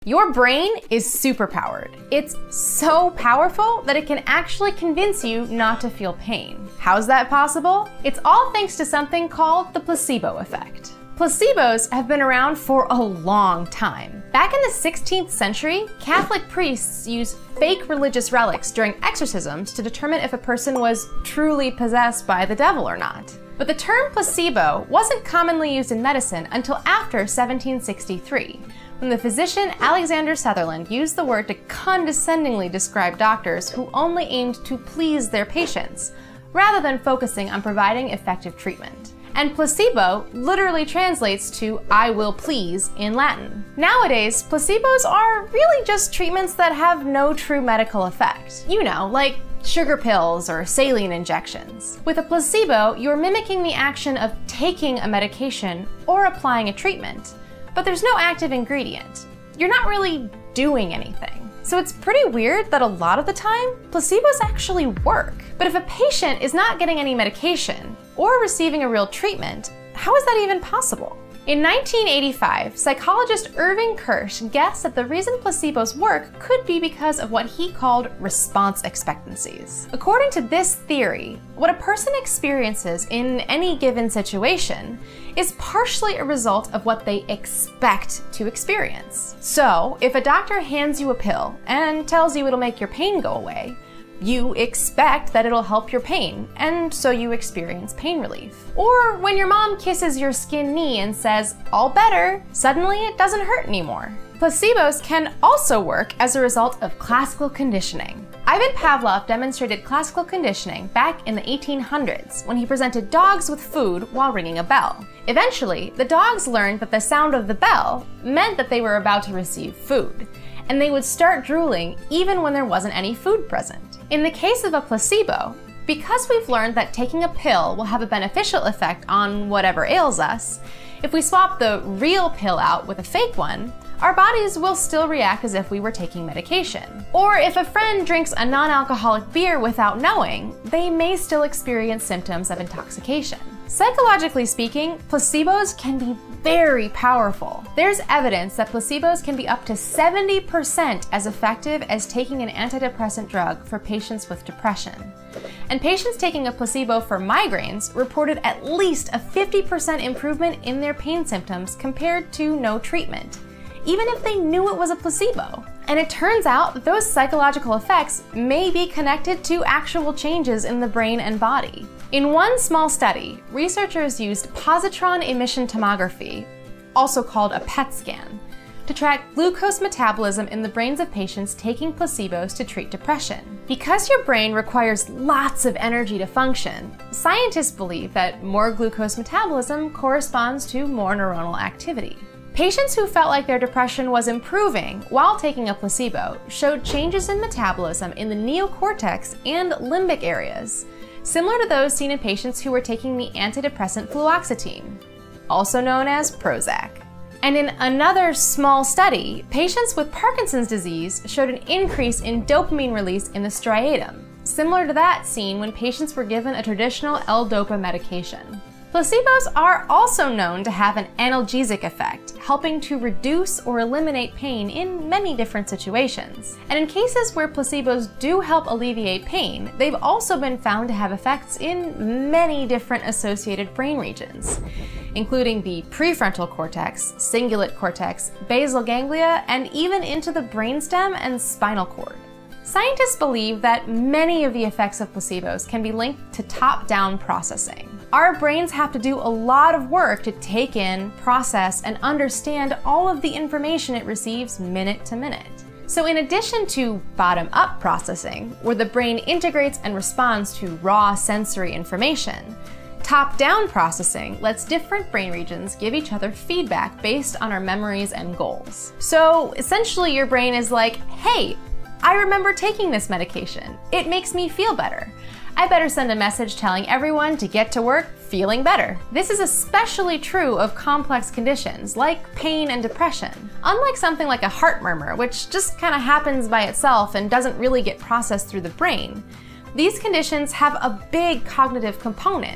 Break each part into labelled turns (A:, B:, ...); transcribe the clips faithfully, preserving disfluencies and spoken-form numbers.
A: Your brain is superpowered. It's so powerful that it can actually convince you not to feel pain. How's that possible? It's all thanks to something called the placebo effect. Placebos have been around for a long time. Back in the sixteenth century, Catholic priests used fake religious relics during exorcisms to determine if a person was truly possessed by the devil or not. But the term placebo wasn't commonly used in medicine until after seventeen sixty-three, when the physician Alexander Sutherland used the word to condescendingly describe doctors who only aimed to please their patients, rather than focusing on providing effective treatment. And placebo literally translates to "I will please" in Latin. Nowadays, placebos are really just treatments that have no true medical effect. You know, like sugar pills or saline injections. With a placebo, you're mimicking the action of taking a medication or applying a treatment, but there's no active ingredient. You're not really doing anything. So it's pretty weird that a lot of the time, placebos actually work. But if a patient is not getting any medication or receiving a real treatment, how is that even possible? In nineteen eighty-five, psychologist Irving Kirsch guessed that the reason placebos work could be because of what he called response expectancies. According to this theory, what a person experiences in any given situation is partially a result of what they expect to experience. So, if a doctor hands you a pill and tells you it'll make your pain go away, you expect that it'll help your pain, and so you experience pain relief. Or when your mom kisses your skinned knee and says, "all better," suddenly it doesn't hurt anymore. Placebos can also work as a result of classical conditioning. Ivan Pavlov demonstrated classical conditioning back in the eighteen hundreds when he presented dogs with food while ringing a bell. Eventually, the dogs learned that the sound of the bell meant that they were about to receive food, and they would start drooling even when there wasn't any food present. In the case of a placebo, because we've learned that taking a pill will have a beneficial effect on whatever ails us, if we swap the real pill out with a fake one, our bodies will still react as if we were taking medication. Or if a friend drinks a non-alcoholic beer without knowing, they may still experience symptoms of intoxication. Psychologically speaking, placebos can be very powerful. There's evidence that placebos can be up to seventy percent as effective as taking an antidepressant drug for patients with depression. And patients taking a placebo for migraines reported at least a fifty percent improvement in their pain symptoms compared to no treatment, even if they knew it was a placebo. And it turns out that those psychological effects may be connected to actual changes in the brain and body. In one small study, researchers used positron emission tomography, also called a P E T scan, to track glucose metabolism in the brains of patients taking placebos to treat depression. Because your brain requires lots of energy to function, scientists believe that more glucose metabolism corresponds to more neuronal activity. Patients who felt like their depression was improving while taking a placebo showed changes in metabolism in the neocortex and limbic areas, similar to those seen in patients who were taking the antidepressant fluoxetine, also known as Prozac. And in another small study, patients with Parkinson's disease showed an increase in dopamine release in the striatum, similar to that seen when patients were given a traditional L-Dopa medication. Placebos are also known to have an analgesic effect, helping to reduce or eliminate pain in many different situations. And in cases where placebos do help alleviate pain, they've also been found to have effects in many different associated brain regions, including the prefrontal cortex, cingulate cortex, basal ganglia, and even into the brainstem and spinal cord. Scientists believe that many of the effects of placebos can be linked to top-down processing. Our brains have to do a lot of work to take in, process, and understand all of the information it receives minute to minute. So in addition to bottom-up processing, where the brain integrates and responds to raw sensory information, top-down processing lets different brain regions give each other feedback based on our memories and goals. So essentially your brain is like, hey, I remember taking this medication. It makes me feel better. I better send a message telling everyone to get to work feeling better. This is especially true of complex conditions like pain and depression. Unlike something like a heart murmur, which just kind of happens by itself and doesn't really get processed through the brain, these conditions have a big cognitive component,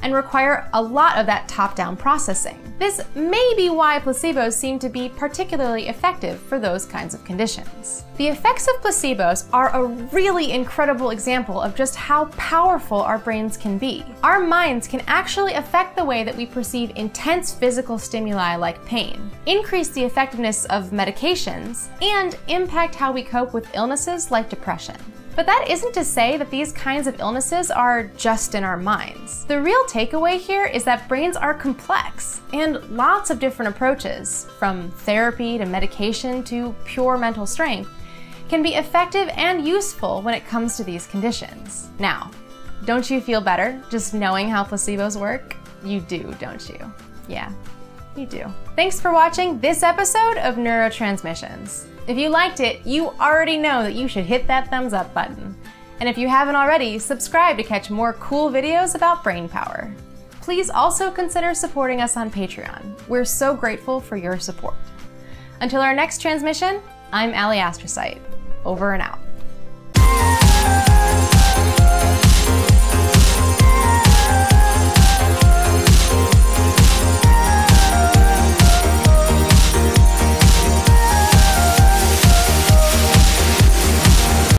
A: and require a lot of that top-down processing. This may be why placebos seem to be particularly effective for those kinds of conditions. The effects of placebos are a really incredible example of just how powerful our brains can be. Our minds can actually affect the way that we perceive intense physical stimuli like pain, increase the effectiveness of medications, and impact how we cope with illnesses like depression. But that isn't to say that these kinds of illnesses are just in our minds. The real takeaway here is that brains are complex, and lots of different approaches, from therapy to medication to pure mental strength, can be effective and useful when it comes to these conditions. Now, don't you feel better just knowing how placebos work? You do, don't you? Yeah, you do. Thanks for watching this episode of Neuro Transmissions. If you liked it, you already know that you should hit that thumbs up button. And if you haven't already, subscribe to catch more cool videos about brain power. Please also consider supporting us on Patreon. We're so grateful for your support. Until our next transmission, I'm Alie Astrocyte. Over and out.